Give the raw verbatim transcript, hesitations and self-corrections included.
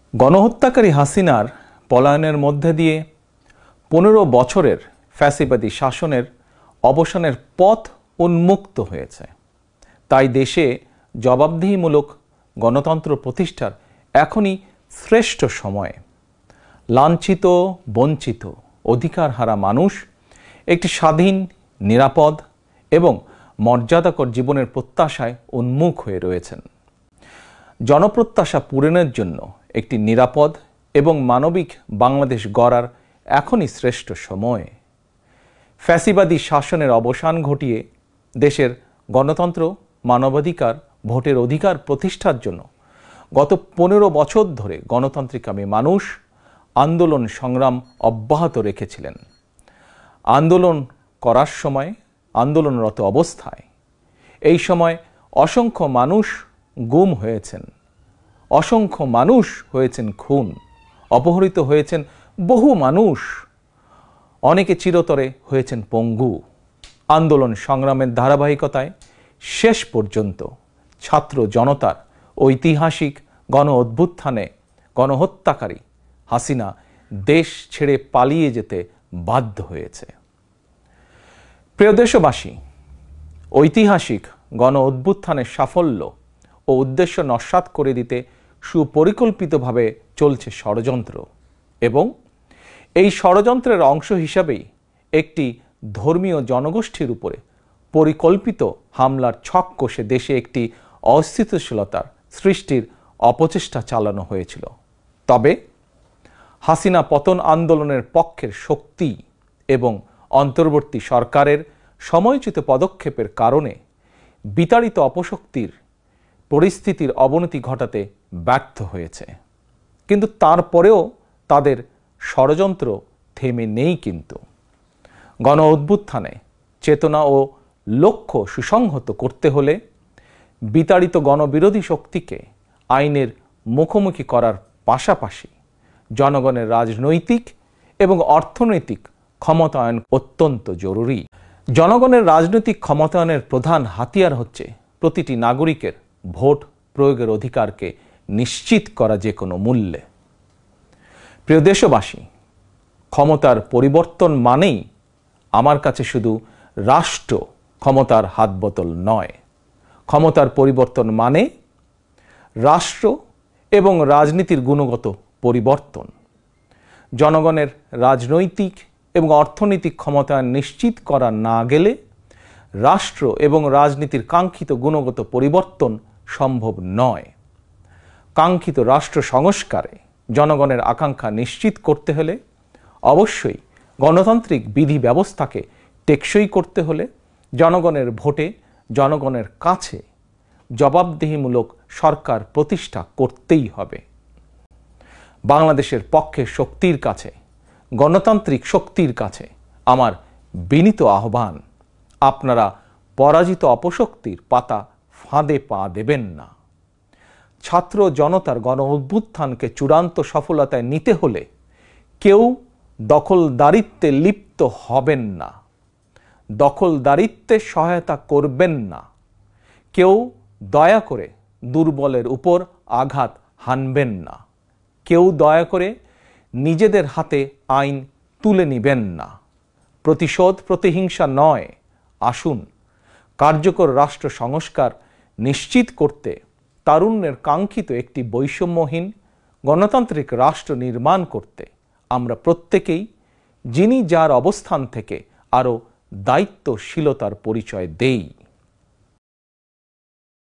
গণহত্যাকারী হাসিনার পলায়নের মধ্যে দিয়ে পনেরো বছরের ফ্যাসিবাদী শাসনের অবসানের পথ উন্মুক্ত হয়েছে। তাই দেশে জবাবদিহিমূলক গণতন্ত্র প্রতিষ্ঠার এখনই শ্রেষ্ঠ সময়। লাঞ্ছিত, বঞ্চিত, অধিকারহারা মানুষ একটি স্বাধীন, নিরাপদ এবং মর্যাদাকর জীবনের প্রত্যাশায় উন্মুখ হয়ে রয়েছেন। জনপ্রত্যাশা পূরণের জন্য একটি নিরাপদ এবং মানবিক বাংলাদেশ গড়ার এখনই শ্রেষ্ঠ সময়। ফ্যাসিবাদী শাসনের অবসান ঘটিয়ে দেশের গণতন্ত্র, মানবাধিকার, ভোটের অধিকার প্রতিষ্ঠার জন্য গত পনেরো বছর ধরে গণতান্ত্রিকামী মানুষ আন্দোলন সংগ্রাম অব্যাহত রেখেছিলেন। আন্দোলন করার সময়, আন্দোলনরত অবস্থায় এই সময় অসংখ্য মানুষ গুম হয়েছেন, অসংখ্য মানুষ হয়েছেন খুন, অপহৃত হয়েছেন বহু মানুষ, অনেকে চিরতরে হয়েছেন পঙ্গু। আন্দোলন সংগ্রামের ধারাবাহিকতায় শেষ পর্যন্ত ছাত্র জনতার ঐতিহাসিক গণ অভ্যুত্থানে গণহত্যাকারী হাসিনা দেশ ছেড়ে পালিয়ে যেতে বাধ্য হয়েছে। প্রিয় দেশবাসী, ঐতিহাসিক গণ অভ্যুত্থানের সাফল্য ও উদ্দেশ্য নস্যাৎ করে দিতে সুপরিকল্পিতভাবে চলছে ষড়যন্ত্র, এবং এই ষড়যন্ত্রের অংশ হিসাবেই একটি ধর্মীয় জনগোষ্ঠীর উপরে পরিকল্পিত হামলার ছক কষে দেশে একটি অস্থিতিশীলতার সৃষ্টির অপচেষ্টা চালানো হয়েছিল। তবে হাসিনা পতন আন্দোলনের পক্ষের শক্তি এবং অন্তর্বর্তী সরকারের সময়োচিত পদক্ষেপের কারণে বিতাড়িত অপশক্তির পরিস্থিতির অবনতি ঘটাতে ব্যর্থ হয়েছে। কিন্তু তারপরেও তাদের ষড়যন্ত্র থেমে নেই। কিন্তু গণ অভ্যুত্থানে চেতনা ও লক্ষ্য সুসংহত করতে হলে বিতাড়িত গণবিরোধী শক্তিকে আইনের মুখোমুখি করার পাশাপাশি জনগণের রাজনৈতিক এবং অর্থনৈতিক ক্ষমতায়ন অত্যন্ত জরুরি। জনগণের রাজনৈতিক ক্ষমতায়নের প্রধান হাতিয়ার হচ্ছে প্রতিটি নাগরিকের ভোট প্রয়োগের অধিকারকে নিশ্চিত করা যে কোনো মূল্যে। প্রিয় দেশবাসী, ক্ষমতার পরিবর্তন মানেই আমার কাছে শুধু রাষ্ট্র ক্ষমতার হাতবোতল নয়। ক্ষমতার পরিবর্তন মানে রাষ্ট্র এবং রাজনীতির গুণগত পরিবর্তন। জনগণের রাজনৈতিক এবং অর্থনৈতিক ক্ষমতায়ন নিশ্চিত করা না গেলে রাষ্ট্র এবং রাজনীতির কাঙ্ক্ষিত গুণগত পরিবর্তন সম্ভব নয়। কাঙ্ক্ষিত রাষ্ট্র সংস্কারে জনগণের আকাঙ্ক্ষা নিশ্চিত করতে হলে অবশ্যই গণতান্ত্রিক বিধি ব্যবস্থাকে টেকসই করতে হলে জনগণের ভোটে জনগণের কাছে জবাবদিহিমূলক সরকার প্রতিষ্ঠা করতেই হবে। বাংলাদেশের পক্ষে শক্তির কাছে, গণতান্ত্রিক শক্তির কাছে আমার বিনীত আহ্বান, আপনারা পরাজিত অপশক্তির পাতা ফাঁদে পা দেবেন না। ছাত্র জনতার গণ অভ্যুত্থানকে চূড়ান্ত সফলতায় নিতে হলে কেউ দখলদারিত্বে লিপ্ত হবেন না, দখলদারিত্বে সহায়তা করবেন না, কেউ দয়া করে দুর্বলের উপর আঘাত হানবেন না, কেউ দয়া করে নিজেদের হাতে আইন তুলে নেবেন না। প্রতিশোধ, প্রতিহিংসা নয়। আসুন কার্যকর রাষ্ট্র সংস্কার নিশ্চিত করতে তারুণ্যের কাঙ্ক্ষিত একটি বৈষম্যহীন গণতান্ত্রিক রাষ্ট্র নির্মাণ করতে আমরা প্রত্যেকেই যিনি যার অবস্থান থেকে আরও দায়িত্বশীলতার পরিচয় দেই।